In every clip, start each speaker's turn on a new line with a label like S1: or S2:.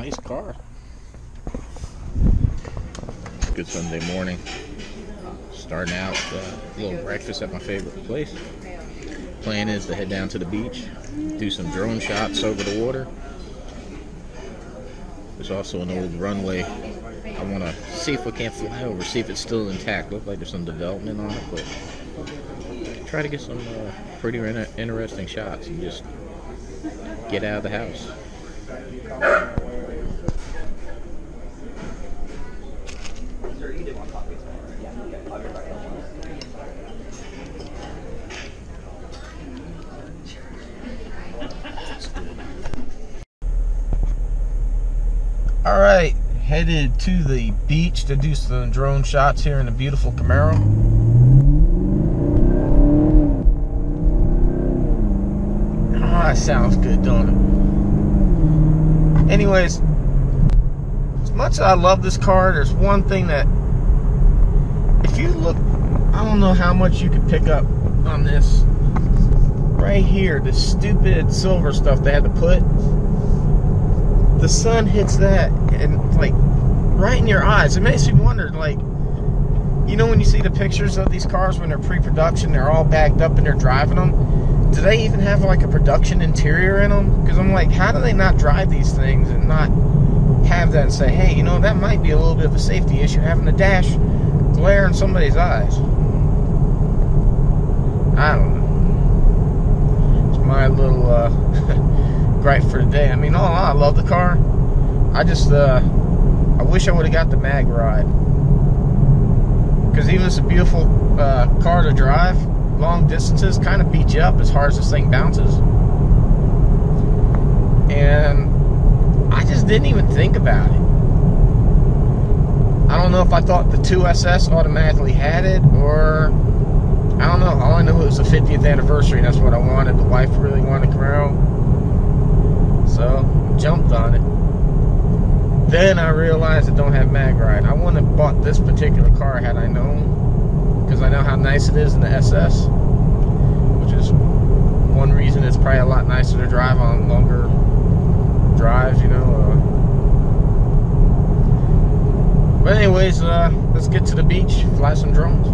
S1: Nice car. Good Sunday morning. Starting out with a little breakfast at my favorite place. Plan is to head down to the beach, do some drone shots over the water. There's also an old runway I want to see if we can't fly over, see if it's still intact. Looks like there's some development on it, but try to get some pretty interesting shots and just get out of the house. All right, headed to the beach to do some drone shots here in the beautiful Camaro. Ah, sounds good, don't it? Anyways, as much as I love this car, there's one thing that, if you look, I don't know how much you could pick up on this. Right here, this stupid silver stuff they had to put. The sun hits that and like right in your eyes. It makes me wonder, like, you know, when you see the pictures of these cars when they're pre-production, they're all bagged up and they're driving them. Do they even have like a production interior in them? Because I'm like, how do they not drive these things and not have that and say, hey, you know, that might be a little bit of a safety issue, having the dash glare in somebody's eyes. I don't know. It's my little gripe for today. I mean, all in all, I love the car. I just I wish I would have got the mag ride, because even it's a beautiful car to drive, long distances kind of beat you up as hard as this thing bounces. And I just didn't even think about it. I don't know if I thought the 2SS automatically had it, or I don't know. All I know, it was the 50th anniversary and that's what I wanted. The wife really wanted a Camaro, so jumped on it. Then I realized it don't have mag ride. I wouldn't have bought this particular car had I known, because I know how nice it is in the SS, which is one reason it's probably a lot nicer to drive on longer drives, you know. But anyways, let's get to the beach, fly some drones.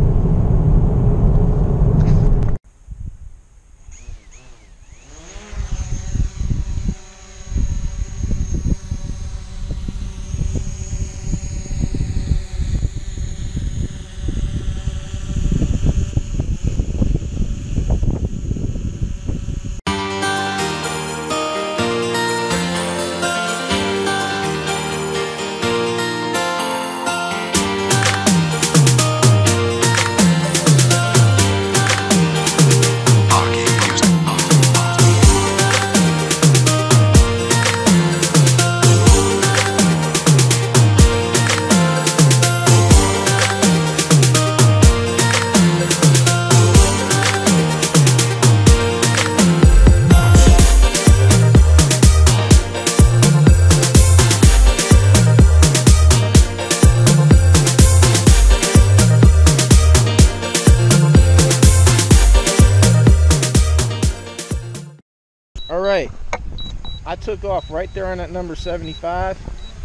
S1: Alright, I took off right there on that number 75,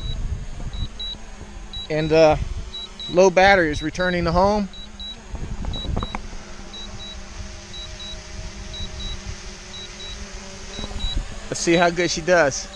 S1: and low battery is returning to home. Let's see how good she does.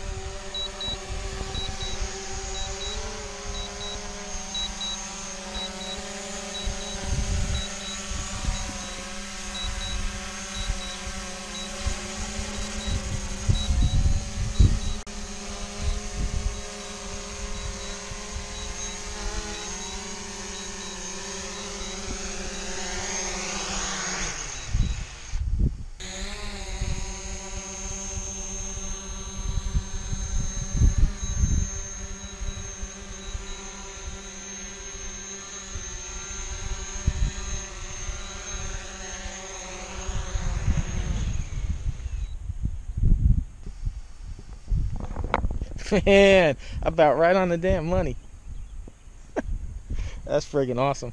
S1: Man, about right on the damn money. That's friggin' awesome.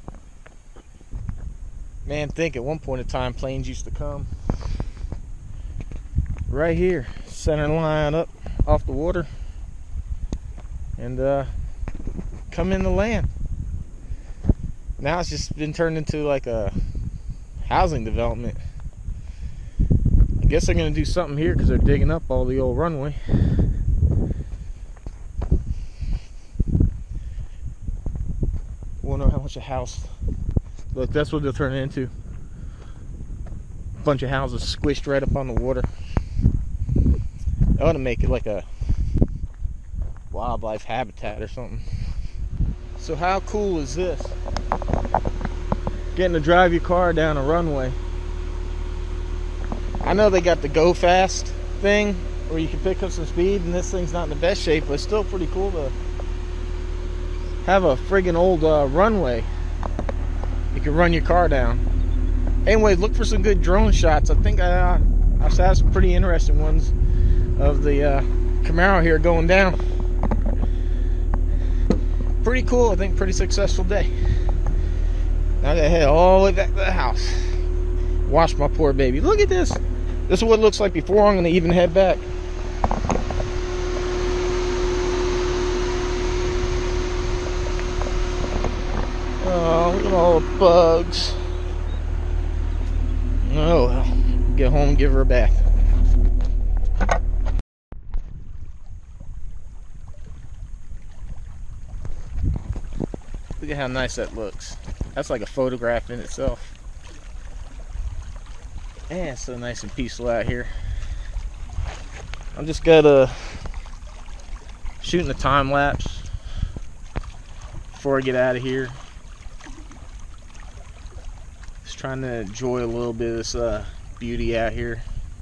S1: Man, think at one point in time planes used to come right here, center line up off the water. and come in the land. Now it's just been turned into like a housing development. I guess they're going to do something here because they're digging up all the old runway. Wonder how much a house. Look, that's what they'll turn it into. A bunch of houses squished right up on the water. I ought to make it like a wildlife habitat or something. So how cool is this? Getting to drive your car down a runway. I know they got the go fast thing where you can pick up some speed, and this thing's not in the best shape, but it's still pretty cool to have a friggin' old runway you can run your car down. Anyway, look for some good drone shots. I think I've had some pretty interesting ones of the Camaro here going down. Pretty cool. I think pretty successful day. Now I gotta head all the way back to the house. Wash my poor baby. Look at this. This is what it looks like before I'm gonna even head back. Oh, look at all the bugs. Oh well. Get home and give her a bath. Look at how nice that looks. That's like a photograph in itself. Man, it's so nice and peaceful out here. I'm just shooting a time lapse before I get out of here. Just trying to enjoy a little bit of this beauty out here.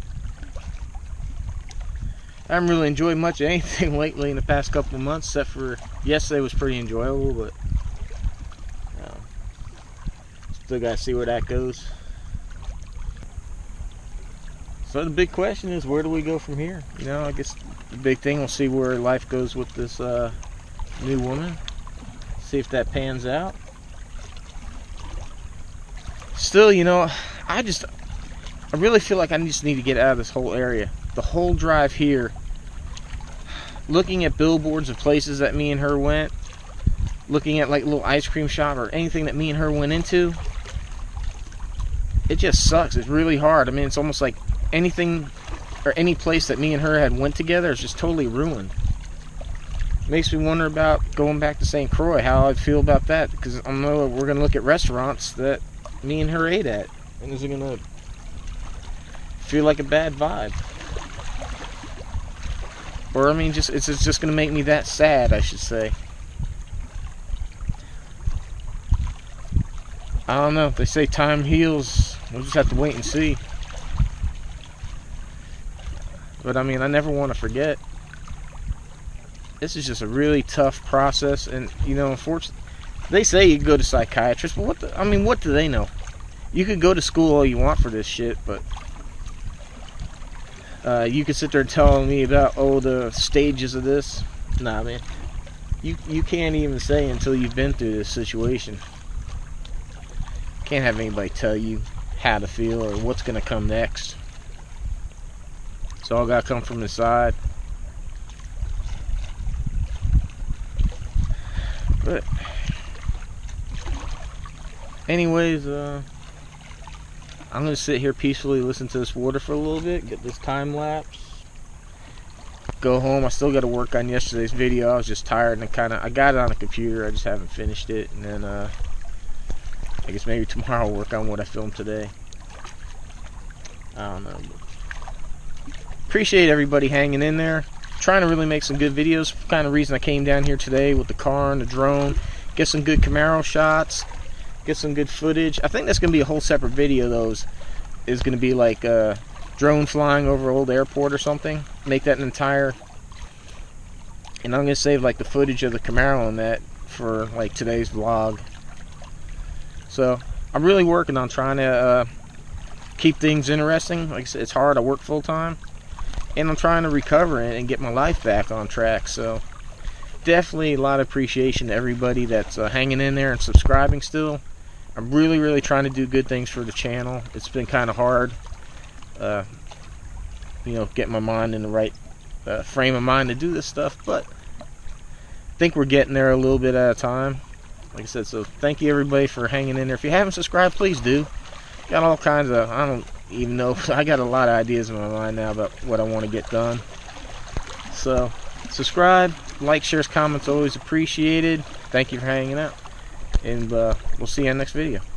S1: I haven't really enjoyed much of anything lately in the past couple of months, except for yesterday was pretty enjoyable, but still gotta see where that goes. So the big question is, where do we go from here? You know, I guess the big thing, we'll see where life goes with this new woman. See if that pans out. Still, you know, I really feel like I just need to get out of this whole area. The whole drive here, looking at billboards of places that me and her went, looking at like a little ice cream shop or anything that me and her went into, it just sucks. It's really hard. I mean, it's almost like anything or any place that me and her had went together is just totally ruined. Makes me wonder about going back to St. Croix, how I'd feel about that, because I know we're going to look at restaurants that me and her ate at, and is it going to feel like a bad vibe? Or, I mean, it's just going to make me that sad, I should say. I don't know. They say time heals. We'll just have to wait and see. But, I mean, I never want to forget. This is just a really tough process. And, you know, unfortunately, they say you can go to psychiatrists, but what do they know? You could go to school all you want for this shit, but you could sit there telling me about, the stages of this. Nah, man. You can't even say until you've been through this situation. Can't have anybody tell you how to feel or what's going to come next. It's all got to come from inside. But anyways, I'm going to sit here peacefully, listen to this water for a little bit, get this time lapse, go home. I still got to work on yesterday's video. I was just tired and I got it on the computer. I just haven't finished it. And then I guess maybe tomorrow I'll work on what I filmed today. I don't know. Appreciate everybody hanging in there. Trying to really make some good videos. Kind of reason I came down here today with the car and the drone. Get some good Camaro shots. Get some good footage. I think that's going to be a whole separate video, though. Is going to be like a drone flying over Old Airport or something. Make that an entire... And I'm going to save like the footage of the Camaro on that for like today's vlog. So I'm really working on trying to keep things interesting. Like I said, it's hard. I work full time, and I'm trying to recover and get my life back on track. So definitely a lot of appreciation to everybody that's hanging in there and subscribing still. I'm really trying to do good things for the channel. It's been kind of hard, you know, getting my mind in the right frame of mind to do this stuff, but think we're getting there a little bit at a time. Like I said, so thank you everybody for hanging in there. If you haven't subscribed, please do. Got all kinds of, I don't even know, I got a lot of ideas in my mind now about what I want to get done. So subscribe, like, shares, comments, always appreciated. Thank you for hanging out, and we'll see you in the next video.